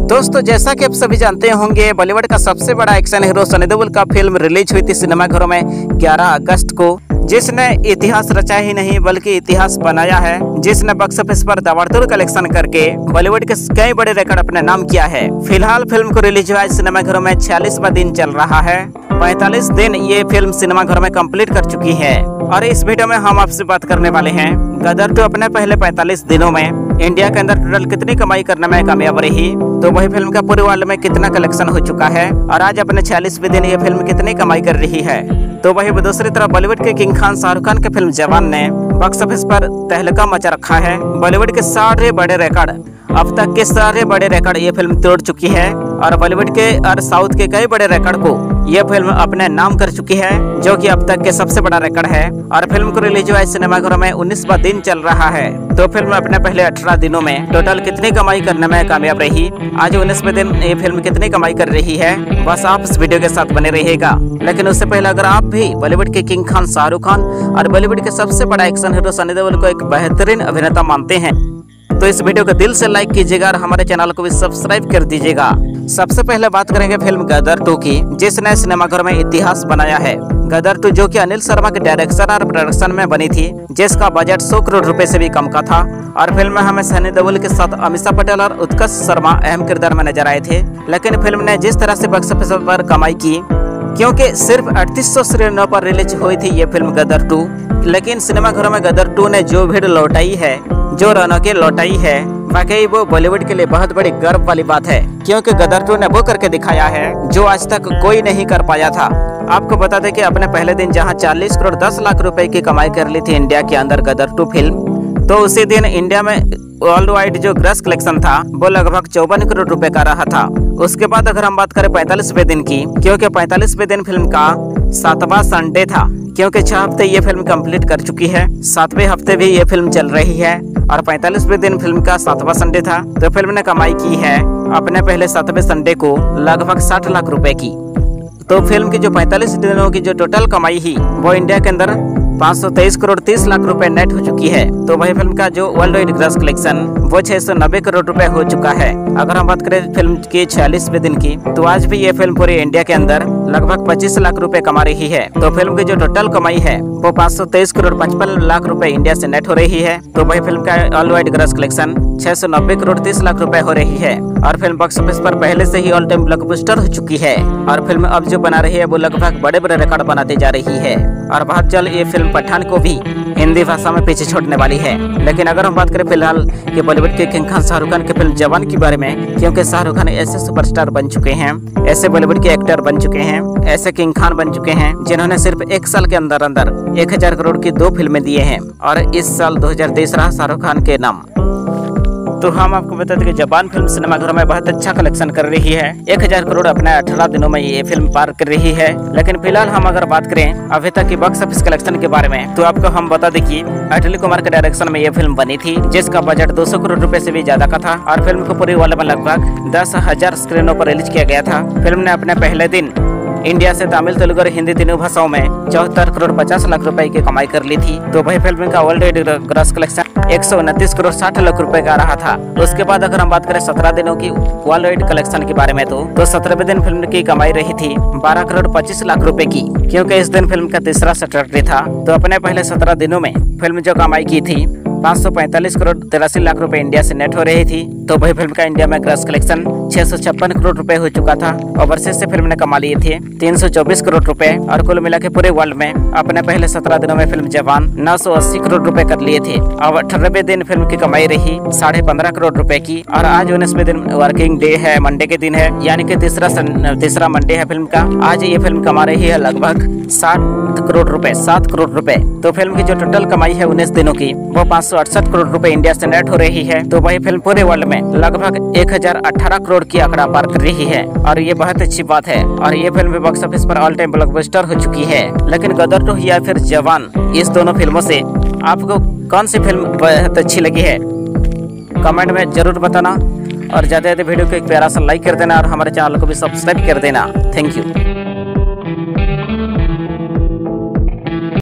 दोस्तों, जैसा कि आप सभी जानते होंगे, बॉलीवुड का सबसे बड़ा एक्शन हीरो सनी देओल का फिल्म रिलीज हुई थी सिनेमाघरों में 11 अगस्त को, जिसने इतिहास रचा ही नहीं बल्कि इतिहास बनाया है, जिसने बॉक्स ऑफिस पर ताबड़तोड़ कलेक्शन करके बॉलीवुड के कई बड़े रिकॉर्ड अपने नाम किया है। फिलहाल फिल्म को रिलीज हुआ सिनेमाघरों में 46वां दिन चल रहा है। 45 दिन ये फिल्म सिनेमाघरों में कंप्लीट कर चुकी है। और इस वीडियो में हम आपसे बात करने वाले हैं गदर 2 अपने पहले 45 दिनों में इंडिया के अंदर टोटल कितनी कमाई करने में कामयाब रही, तो वही फिल्म का पूरे वर्ल्ड में कितना कलेक्शन हो चुका है और आज अपने 46वें दिन ये फिल्म कितनी कमाई कर रही है। तो वही दूसरी तरफ बॉलीवुड के किंग खान शाहरुख खान की फिल्म जवान ने बॉक्स ऑफिस पर तहलका मचा रखा है। बॉलीवुड के सारे बड़े रिकॉर्ड, अब तक के सारे बड़े रिकॉर्ड ये फिल्म तोड़ चुकी है और बॉलीवुड के और साउथ के कई बड़े रिकॉर्ड को ये फिल्म अपने नाम कर चुकी है, जो कि अब तक के सबसे बड़ा रिकॉर्ड है। और फिल्म को रिलीज हुआ सिनेमाघरों में 19वां दिन चल रहा है। तो फिल्म अपने पहले 18 दिनों में टोटल कितनी कमाई करने में कामयाब रही, आज 19वें दिन ये फिल्म कितनी कमाई कर रही है, बस आप इस वीडियो के साथ बने रहिएगा। लेकिन उससे पहले अगर आप भी बॉलीवुड के किंग खान शाहरुख खान और बॉलीवुड के सबसे बड़ा एक्शन हीरो सनी देओल को एक बेहतरीन अभिनेता मानते हैं, तो इस वीडियो को दिल से लाइक कीजिएगा और हमारे चैनल को भी सब्सक्राइब कर दीजिएगा। सबसे पहले बात करेंगे फिल्म गदर 2 की, जिसने सिनेमाघर में इतिहास बनाया है। गदर 2 जो कि अनिल शर्मा के डायरेक्शन और प्रोडक्शन में बनी थी, जिसका बजट 100 करोड़ रुपए से भी कम का था। और फिल्म में हमें सनी देओल के साथ अमीषा पटेल और उत्कर्ष शर्मा अहम किरदार में नजर आए थे। लेकिन फिल्म ने जिस तरह से बॉक्स ऑफिस पर कमाई की, क्योंकि सिर्फ 3800 स्क्रीनों पर रिलीज हुई थी ये फिल्म गदर 2, लेकिन सिनेमाघरों में गदर 2 ने जो भीड़ लौटाई है, जो रौनकें लौटाई है, वाकई वो बॉलीवुड के लिए बहुत बड़ी गर्व वाली बात है। क्योंकि गदर 2 ने वो करके दिखाया है जो आज तक कोई नहीं कर पाया था। आपको बता दें कि अपने पहले दिन जहां 40 करोड़ 10 लाख रुपए की कमाई कर ली थी इंडिया के अंदर गदर 2 फिल्म, तो उसी दिन इंडिया में वर्ल्ड वाइड जो ग्रॉस कलेक्शन था वो लगभग 54 करोड़ रुपए का रहा था। उसके बाद अगर हम बात करें 45वें दिन की, क्योंकि 45वें दिन फिल्म का 7वां संडे था, क्योंकि 6 हफ्ते ये फिल्म कंप्लीट कर चुकी है, 7वें हफ्ते भी ये फिल्म चल रही है और 45वें दिन फिल्म का 7वां संडे था, तो फिल्म ने कमाई की है अपने पहले 7वें संडे को लगभग 60 लाख रुपए की। तो फिल्म की जो 45 दिनों की जो टोटल कमाई ही वो इंडिया के अंदर 523 करोड़ 30 लाख रुपए नेट हो चुकी है। तो वही फिल्म का जो वर्ल्ड वाइड ग्रॉस कलेक्शन वो 690 करोड़ रुपए हो चुका है। अगर हम बात करें फिल्म के 46वें दिन की, तो आज भी ये फिल्म पूरे इंडिया के अंदर लगभग 25 लाख रुपए कमा रही है। तो फिल्म की जो टोटल कमाई है वो 523 करोड़ 55 लाख रुपए इंडिया से नेट हो रही है। तो वही फिल्म का worldwide gross collection 690 crore 30 lakh रुपए हो रही है। और फिल्म बॉक्स ऑफिस पर पहले से ही ऑल टाइम ब्लॉकबस्टर हो चुकी है। और फिल्म अब जो बना रही है वो लगभग बड़े बड़े रिकॉर्ड बनाते जा रही है और बहुत जल्द ये फिल्म पठान को भी हिंदी भाषा में पीछे छोड़ने वाली है। लेकिन अगर हम बात करें फिलहाल कि बॉलीवुड के किंग खान शाहरुख खान की फिल्म जवान के बारे में, क्योंकि शाहरुख खान ऐसे सुपरस्टार बन चुके हैं, ऐसे बॉलीवुड के एक्टर बन चुके हैं, ऐसे किंग खान बन चुके हैं जिन्होंने सिर्फ 1 साल के अंदर 1000 करोड़ की 2 फिल्में दिए हैं। और इस साल 2023 रहा शाहरुख खान के नाम। तो हम आपको बता दें कि जवान फिल्म सिनेमाघरों में बहुत अच्छा कलेक्शन कर रही है। 1000 करोड़ अपने 18 दिनों में ये फिल्म पार कर रही है। लेकिन फिलहाल हम अगर बात करें अभी तक की बॉक्स ऑफिस कलेक्शन के बारे में, तो आपको हम बता दें कि अटली कुमार के डायरेक्शन में ये फिल्म बनी थी, जिसका बजट 200 करोड़ रुपए से भी ज्यादा का था। और फिल्म को पूरे वर्ल्ड में लगभग 10,000 स्क्रीनों पर रिलीज किया गया था। फिल्म ने अपने पहले दिन इंडिया से तमिल, तेलुगु और हिंदी तीनों भाषाओं में 74 करोड़ 50 लाख रुपए की कमाई कर ली थी। तो वही फिल्म का worldwide gross collection 129 crore 60 lakh रुपए का रहा था। उसके बाद अगर हम बात करें 17 दिनों की वर्ल्ड वाइड कलेक्शन के बारे में, तो 17वें दिन फिल्म की कमाई रही थी 12 करोड़ 25 लाख रुपए की, क्योंकि इस दिन फिल्म का तीसरा सैटरडे था। तो अपने पहले 17 दिनों में फिल्म जो कमाई की थी 545 करोड़ 83 लाख रुपए इंडिया से नेट हो रही थी। तो वही फिल्म का इंडिया में ग्रॉस कलेक्शन 656 करोड़ रुपए हो चुका था। ओवरसीज से फिल्म ने कमा लिए थे 324 करोड़ रुपए। और कुल मिला के पूरे वर्ल्ड में अपने पहले 17 दिनों में फिल्म जवान 980 करोड़ रुपए कर लिए थे। और 18वें दिन फिल्म की कमाई रही 15.5 करोड़ रुपए की। और आज 19वें दिन वर्किंग डे है, मंडे के दिन है, यानी कि तीसरा मंडे है फिल्म का। आज ये फिल्म कमा रही है लगभग 7 करोड़ रुपए। तो फिल्म की जो टोटल कमाई है 19 दिनों की वो 568 करोड़ रुपए इंडिया से नेट हो रही है। तो वही फिल्म पूरे वर्ल्ड में लगभग 1018 करोड़ की आंकड़ा पार कर रही है और ये बहुत अच्छी बात है। और ये फिल्म बॉक्स ऑफिस पर ऑल टाइम ब्लॉकबस्टर हो चुकी है। लेकिन गदर 2 या फिर जवान, इस दोनों फिल्मों से आपको कौन सी फिल्म बहुत अच्छी लगी है कमेंट में जरूर बताना। और ज्यादा वीडियो को एक प्यारा सा लाइक कर देना और हमारे चैनल को भी सब्सक्राइब कर देना। Thank you.